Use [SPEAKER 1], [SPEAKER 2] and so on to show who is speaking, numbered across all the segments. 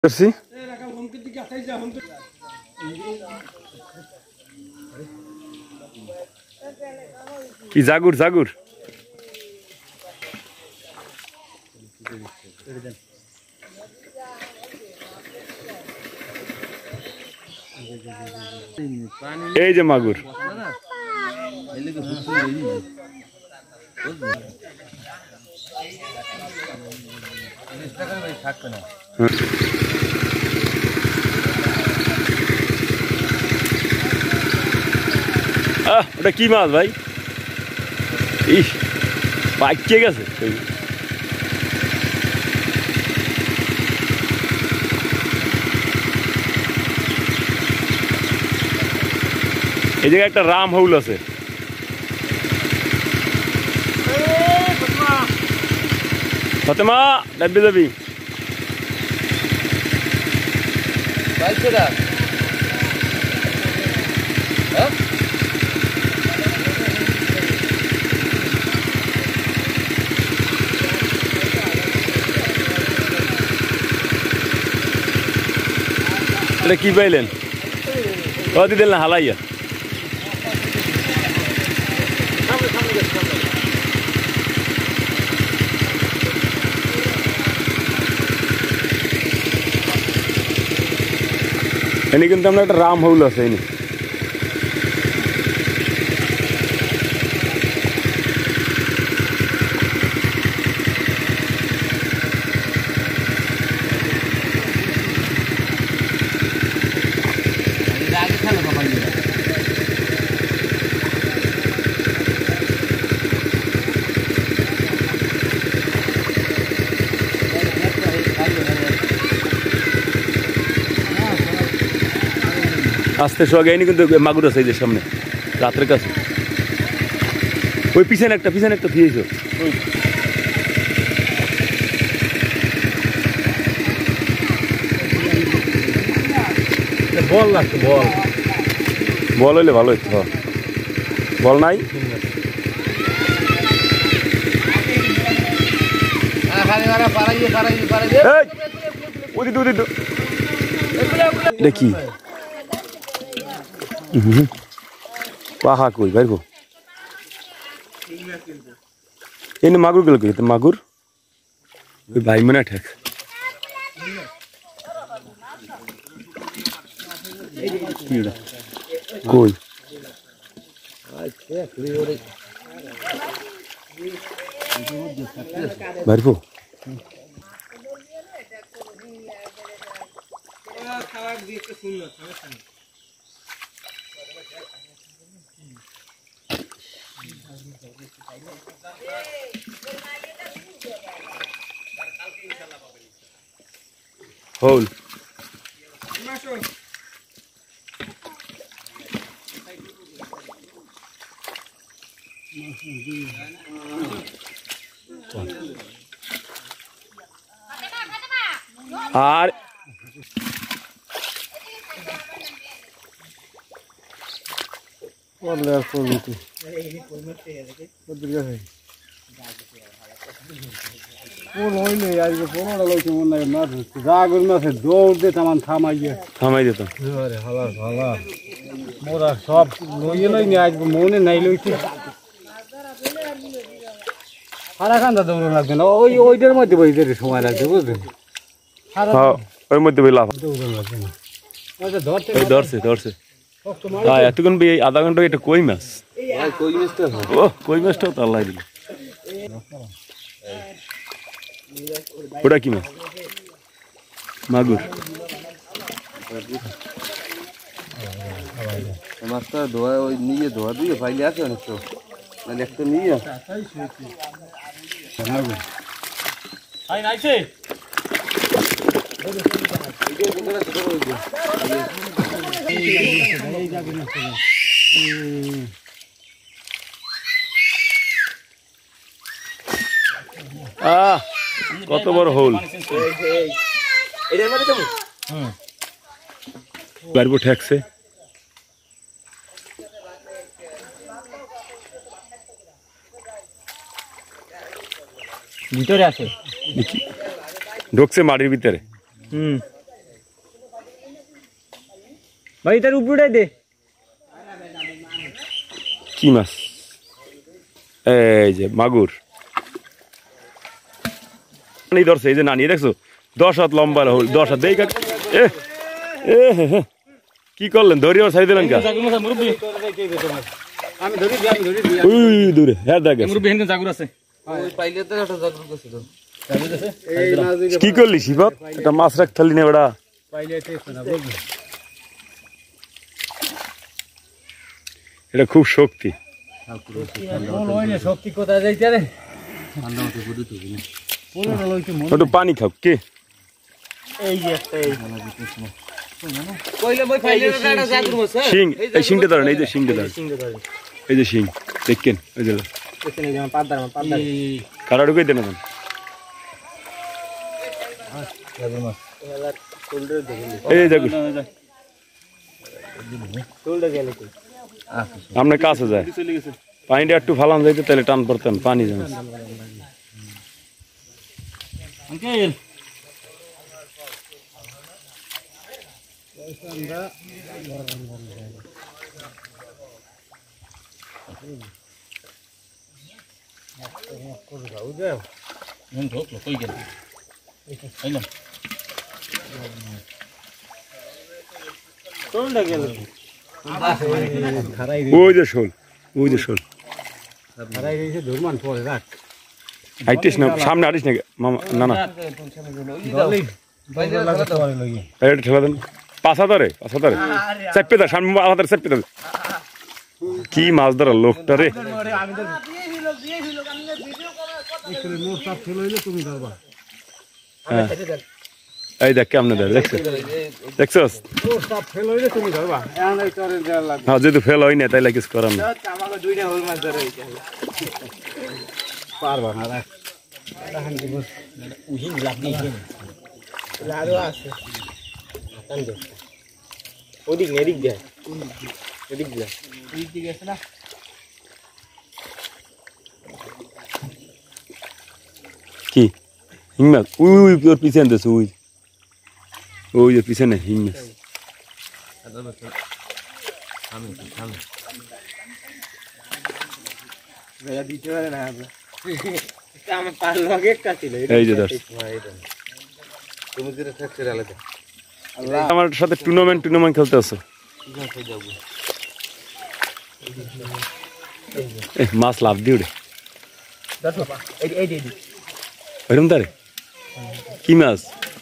[SPEAKER 1] করছি কি জাগুর জাগুর এই যে মাগুর ওটা কি মাছ ভাই? ইস পাইকে গেছে। এই জায়গায় একটা রাম হৌল আছে। ফতেমা ডাববে যাবি? এটা কি পাইলেন? কদি দিলেন হালাইয়া? এনে কিন্তু আমরা একটা রাম হৌল আছে এনে। আসতে শোয়া গাইনি কিন্তু মাগুর আছে এই যে সামনে রাতের কাছে। ওই পিছনে একটা দিয়েছ বল লাগতো বল বল হইলে ভালো হইতো। বল নাই দেখি পাহা কই বাইরবো এনে মাগুর গেল কি মাগুর ওই ভাই মনে ঠেক কই বাইরবো হোল আর থামাই দিত সব মনে নাই লইছে সারাখানটা দৌড় লাগবে না ওই ওইটার মধ্যে বইতে সময় লাগবে বুঝলেন ওর মধ্যে বই লাভ ধরছে এতক্ষণ আধা ঘন্টা এটা কই মাছ কই মাছটাও তো আল্লাহ দিল ওটা কি মাছ মাগুর মাছটা ধোয়া ওই নিয়ে ধোয়া দিয়ে ফাইলে আছে অনেক তো একটা নিয়ে কত বড় হোল পারবো ঠেকছে ভিতরে আছে ঢুকছে মাটির ভিতরে
[SPEAKER 2] ভাই তার উপরে দে
[SPEAKER 1] কি মাছ এই যে মাগুর নানি ধরছে এই যে নানি দেখছো 10 হাত লম্বা হল 10 হাত দেই কি করলেন ধরিও ছাড়ি দিলেন কা
[SPEAKER 2] আমি ধরি
[SPEAKER 1] ওই দূরে হ্যাঁ দেখ
[SPEAKER 2] মুরব্বি হেন জাগুর আছে
[SPEAKER 3] ওই পাইলে তো একটা জাগুর করছিল
[SPEAKER 1] কি করলি শিবত এটা মাছ রাখ থালি না বড়া
[SPEAKER 2] পাইলে টেস্ট না বুঝলি
[SPEAKER 1] এটা খুব শক্তি
[SPEAKER 2] শক্তি কোথায় যাইতে রে
[SPEAKER 1] একটু পানি খাও কে
[SPEAKER 2] এই যে একটা
[SPEAKER 3] কইলে মই পাইলে তো একটা জাগুর মাছ
[SPEAKER 1] শিং এই শিংটা ধরেন এই যে শিংটা ধরেন এই যে শিং দেখেন ওই যে
[SPEAKER 2] এখানে যেমন পাদার
[SPEAKER 1] কারা ঢুকাই দেন এখন
[SPEAKER 2] জাগুর মাছ
[SPEAKER 1] এই দেখুন
[SPEAKER 2] চলতে গেলে কি
[SPEAKER 1] আপনার কাছে যায় পানিটা একটু ফালান যাইতে তাহলে টান পড়তেন পানি জানো
[SPEAKER 2] আঙ্কেল
[SPEAKER 1] ওই যে শোল ওই যে শোল হাইটিস না সামনে হাঁটিস না মামা না না এটা ঠেলা দেন পাশা ধরে চাপে ধর সামনে আলাদা চাপে ধর কি মাছ ধরা লোকটা রে এই দেখ কেমনে ধরে দেখছস হ্যাঁ যদি ফেল হয় না তাইলে কিছু করার না
[SPEAKER 2] ওদিক এদিক দেয় এদিক দেয়
[SPEAKER 1] কি হিং মাছ উই ওর পিছনে দেশ ওই যে পিছনে হিং মাছ
[SPEAKER 2] আমার পার লগে একটা ছিল
[SPEAKER 1] এই যে ধর
[SPEAKER 3] তুমি যেটা থাকছে আলাদা
[SPEAKER 1] আমার সাথে টুর্নামেন্ট খেলতে আসো মাছ লাভ দিও রে ওইরকম তারে কি মাছ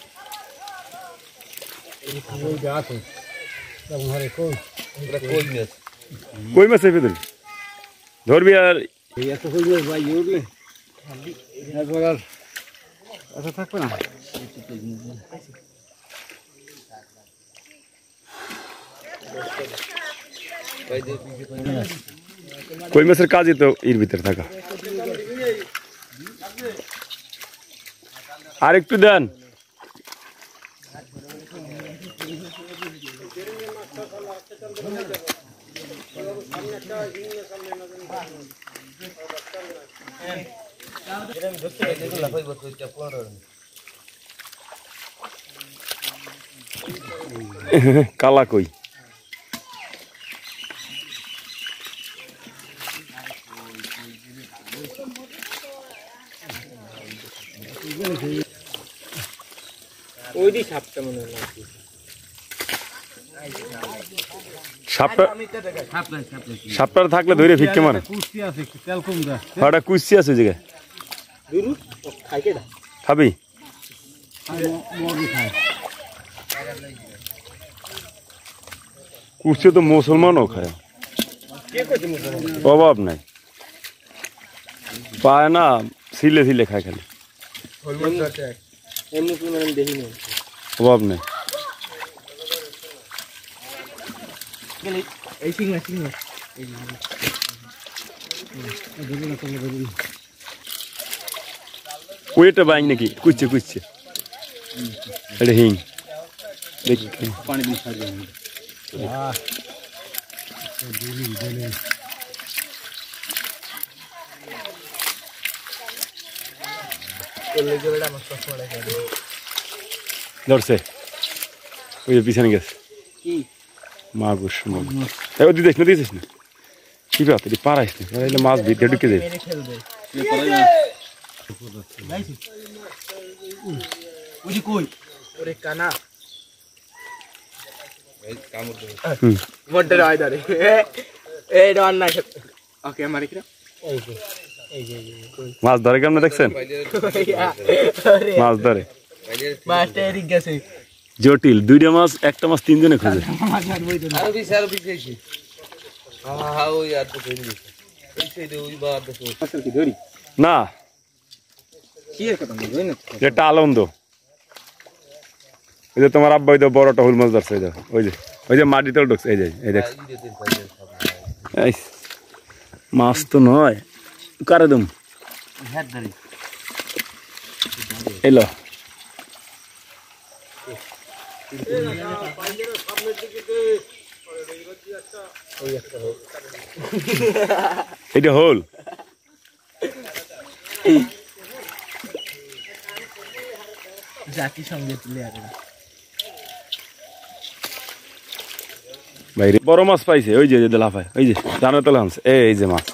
[SPEAKER 1] কই মাছ এই ভেতরে ধরবি আর
[SPEAKER 2] থাকবে না
[SPEAKER 1] কই মাছের কাজই তো এর ভিতরে থাকা আর একটু দেন কালা কই
[SPEAKER 2] ওইদি সাপটা মনে হয়
[SPEAKER 1] সাপটা থাকলে ধরে ফিক্কে মারে ওটা কুচি আছে ওই জায়গায় খাবি কুচি তো মুসলমানও খায় অভাব নাই পায় না ছিলে ছিলে খায় খালি অভাব নেই ওইটা বাইং নাকি কুচছে এটা হিং দেখ
[SPEAKER 2] পানি
[SPEAKER 1] ধরছে ওই যে পিছনে গেছে মাগুর সুন্দর এবার দিদিস না দিদিস না কি ব্যাপার তুই পারাইস না পারাইলে মাছ ভিতরে ঢুকে যায়
[SPEAKER 2] ওরে কানা
[SPEAKER 3] এই কামড় দেবে
[SPEAKER 2] মোটে রায় দাঁড়ে এই ডন না ওকে মারি কি এই যে
[SPEAKER 1] মাছ ধরে কেমন দেখছেন
[SPEAKER 2] আরে
[SPEAKER 1] মাছ ধরে
[SPEAKER 2] মাছটা এদিক গেছে
[SPEAKER 1] জটিল দুইটা মাছ একটা মাছ তিনজনে খোঁজে
[SPEAKER 3] আরো বেশি আইছি হ্যাঁ ওই আর তো ধরে গেছে ওই সাইডে ওই বার দেখো
[SPEAKER 2] আসল কি ধরি
[SPEAKER 1] না
[SPEAKER 2] কি এর কথা বলবো না
[SPEAKER 1] এটা আনন্দ ওই যে তোমার আব্বা ওই যে বড়টা হুল মাছ ধরছে ওই যে মাটিতেও ঢুকছে এই যে এই দেখ এই মাছ তো নয় কারে দম
[SPEAKER 3] হ্যাঁ ধরি
[SPEAKER 1] এলো এটা হোল
[SPEAKER 2] জাতি সঙ্গে তুলে আরে
[SPEAKER 1] বাইরে বড় মাছ পাইছে ওই যে লাফায় ওই যে জানা তোলা আনছে এই যে মাছ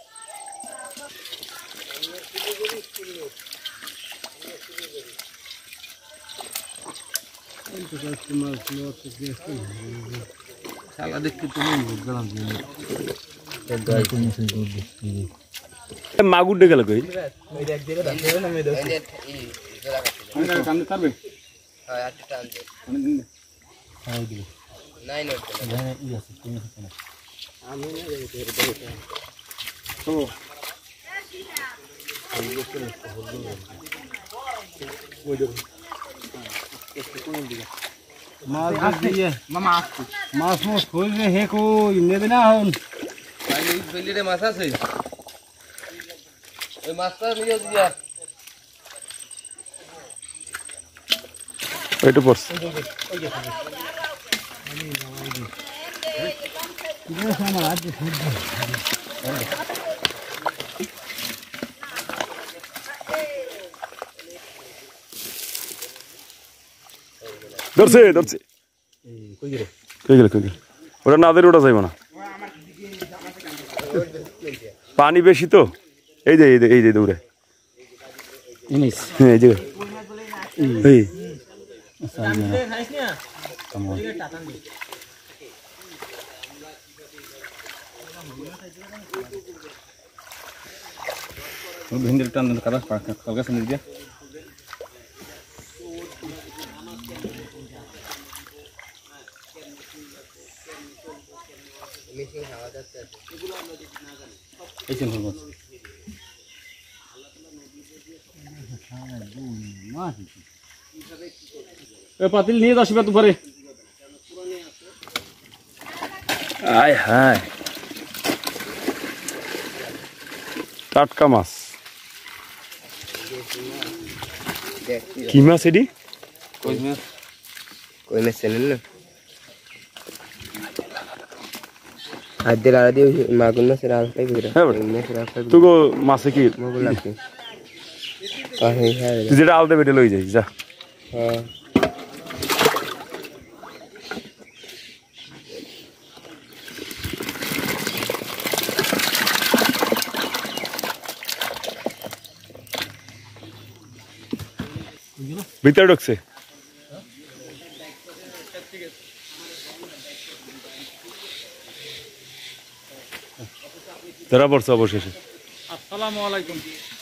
[SPEAKER 3] শালা দেখতে তুমি বুঝলাম
[SPEAKER 1] মাগুর ডে গেল কই
[SPEAKER 2] ওই দেখ দিলে দাঁড়াবে না মেয়ে দোস্ত
[SPEAKER 1] কান্দে পারবে
[SPEAKER 3] হ্যাঁ আটটা টান দে
[SPEAKER 1] হ্যাঁ দিব
[SPEAKER 3] নাই না
[SPEAKER 1] ই আছে তুমি আছে না
[SPEAKER 2] আমি না দেখতে
[SPEAKER 1] তো
[SPEAKER 2] মাছ দিয়ে মামা আসছে
[SPEAKER 1] মাছ মাছ খুঁজবে হে কই নেবে না হন
[SPEAKER 3] তাই ওই ফেলিরে মাছ আছে ওই মাছটা নিয়ে দিয়া
[SPEAKER 1] ওইটা পড়ছে ধরছে ধরছে কই গেল ওটা না ধরে ওটা যাইব না পানি বেশি তো এই যে দৌড়ে এই যে এই ভিন্ডির টান কাটা কালকে শুনে দিয়া
[SPEAKER 3] মিশিং হাওয়া যাচ্ছে
[SPEAKER 1] এই চেন হল পাতিল নিয়ে আসবে তো পরে আয় হায় টাটকা মাছ কি মাছ এডি
[SPEAKER 3] কই মাছ চেনেন না আদিল আর দিও মাগুর মাছের আলফাই বিরা মাছের আলফাই
[SPEAKER 1] তুগো মাছে কি
[SPEAKER 3] মগল লাগবে আহে হ্যাঁ
[SPEAKER 1] তুই যেটা আলতে বেটে লই যাই যা
[SPEAKER 3] হ্যাঁ
[SPEAKER 1] ভিতরে ঢুকছে ধরা পড়ছে অবশেষে। আসসালামু আলাইকুম।